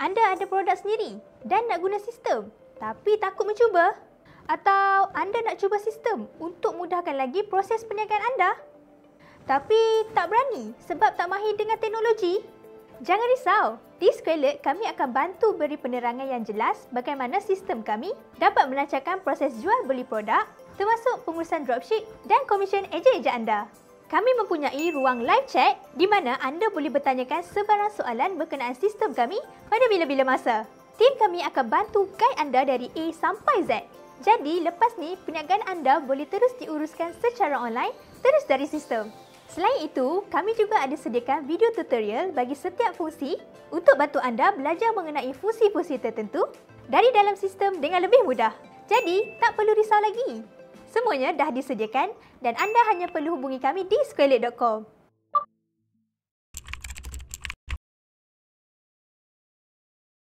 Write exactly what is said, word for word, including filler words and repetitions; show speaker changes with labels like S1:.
S1: anda ada produk sendiri dan nak guna sistem tapi takut mencuba? Atau anda nak cuba sistem untuk mudahkan lagi proses perniagaan anda tapi tak berani sebab tak mahir dengan teknologi? Jangan risau, di Squarelet kami akan bantu beri penerangan yang jelas bagaimana sistem kami dapat melancarkan proses jual beli produk termasuk pengurusan dropship dan komisen ejen-ejen anda. Kami mempunyai ruang live chat di mana anda boleh bertanyakan sebarang soalan berkenaan sistem kami pada bila-bila masa. Tim kami akan bantu guide anda dari A sampai Z. Jadi lepas ni perniagaan anda boleh terus diuruskan secara online terus dari sistem. Selain itu, kami juga ada sediakan video tutorial bagi setiap fungsi untuk bantu anda belajar mengenai fungsi-fungsi tertentu dari dalam sistem dengan lebih mudah. Jadi, tak perlu risau lagi. Semuanya dah disediakan dan anda hanya perlu hubungi kami di squarelet dot com.